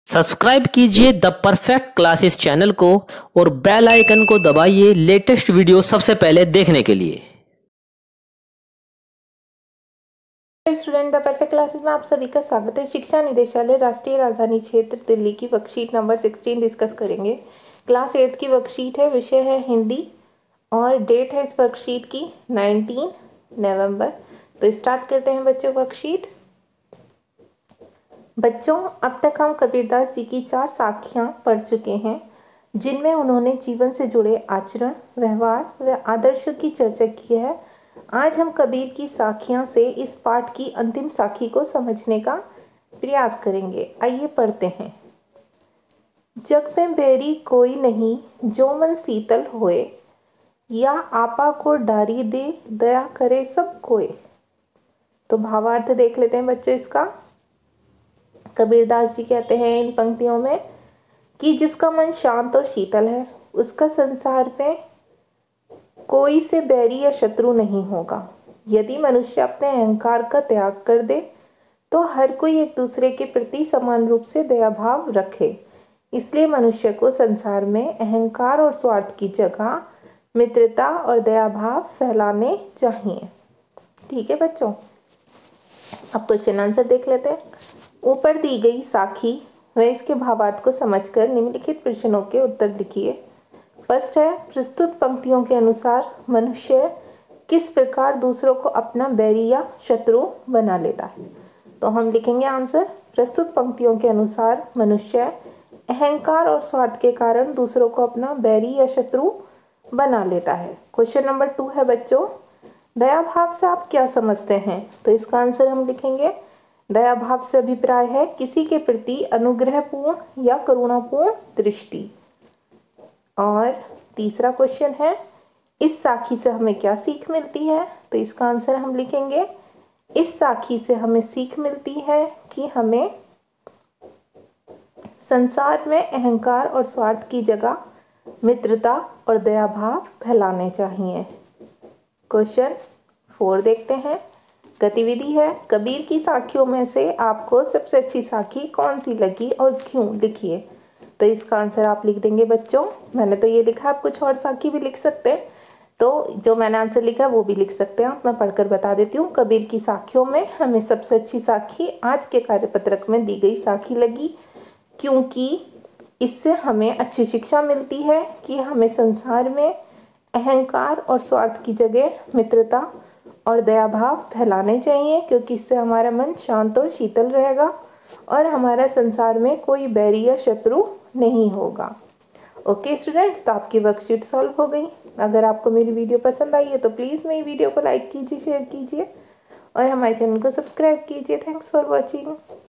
Subscribe कीजिए the perfect classes channel को और बेल आइकन को दबाइए लेटेस्ट वीडियो सबसे पहले देखने के लिए। स्टूडेंट द परफेक्ट क्लासेस में आप सभी का स्वागत है। शिक्षा निदेशालय राष्ट्रीय राजधानी क्षेत्र दिल्ली की वर्कशीट नंबर 16 डिस्कस करेंगे। क्लास 8 की वर्कशीट है, विषय है हिंदी और डेट है इस वर्कशीट की 19 नवंबर। तो स्टार्ट करते हैं बच्चों वर्कशीट। बच्चों, अब तक हम कबीरदास जी की 4 साखियाँ पढ़ चुके हैं जिनमें उन्होंने जीवन से जुड़े आचरण, व्यवहार व आदर्शों की चर्चा की है। आज हम कबीर की साखियाँ से इस पाठ की अंतिम साखी को समझने का प्रयास करेंगे। आइए पढ़ते हैं। जग में बैरी कोई नहीं जो मन शीतल होए, या आपा को डारी दे दया करे सब कोय। तो भावार्थ देख लेते हैं बच्चों इसका। कबीरदास जी कहते हैं इन पंक्तियों में कि जिसका मन शांत और शीतल है उसका संसार में कोई से बैरी या शत्रु नहीं होगा। यदि मनुष्य अपने अहंकार का त्याग कर दे तो हर कोई एक दूसरे के प्रति समान रूप से दया भाव रखे। इसलिए मनुष्य को संसार में अहंकार और स्वार्थ की जगह मित्रता और दया भाव फैलाने चाहिए। ठीक है बच्चों, अब क्वेश्चन आंसर देख लेते हैं। ऊपर दी गई साखी व इसके भावार्थ को समझकर निम्नलिखित प्रश्नों के उत्तर लिखिए। फर्स्ट है, प्रस्तुत पंक्तियों के अनुसार मनुष्य किस प्रकार दूसरों को अपना बैरी या शत्रु बना लेता है। तो हम लिखेंगे आंसर, प्रस्तुत पंक्तियों के अनुसार मनुष्य अहंकार और स्वार्थ के कारण दूसरों को अपना बैरी या शत्रु बना लेता है। क्वेश्चन नंबर 2 है बच्चों, दया भाव से आप क्या समझते हैं। तो इसका आंसर हम लिखेंगे, दया भाव से अभिप्राय है किसी के प्रति अनुग्रहपूर्ण या करुणापूर्ण दृष्टि। और तीसरा क्वेश्चन है, इस साखी से हमें क्या सीख मिलती है। तो इसका आंसर हम लिखेंगे, इस साखी से हमें सीख मिलती है कि हमें संसार में अहंकार और स्वार्थ की जगह मित्रता और दया भाव फैलाने चाहिए। क्वेश्चन 4 देखते हैं। गतिविधि है, कबीर की साखियों में से आपको सबसे अच्छी साखी कौन सी लगी और क्यों, लिखिए। तो इसका आंसर आप लिख देंगे बच्चों। मैंने तो ये लिखा, आप कुछ और साखी भी लिख सकते हैं। तो जो मैंने आंसर लिखा है वो भी लिख सकते हैं आप। मैं पढ़कर बता देती हूँ। कबीर की साखियों में हमें सबसे अच्छी साखी आज के कार्यपत्रक में दी गई साखी लगी, क्योंकि इससे हमें अच्छी शिक्षा मिलती है कि हमें संसार में अहंकार और स्वार्थ की जगह मित्रता और दया भाव फैलाने चाहिए, क्योंकि इससे हमारा मन शांत और शीतल रहेगा और हमारा संसार में कोई बैरी या शत्रु नहीं होगा। ओके स्टूडेंट्स, तो आपकी वर्कशीट सॉल्व हो गई। अगर आपको मेरी वीडियो पसंद आई है तो प्लीज़ मेरी वीडियो को लाइक कीजिए, शेयर कीजिए और हमारे चैनल को सब्सक्राइब कीजिए। Thanks for watching.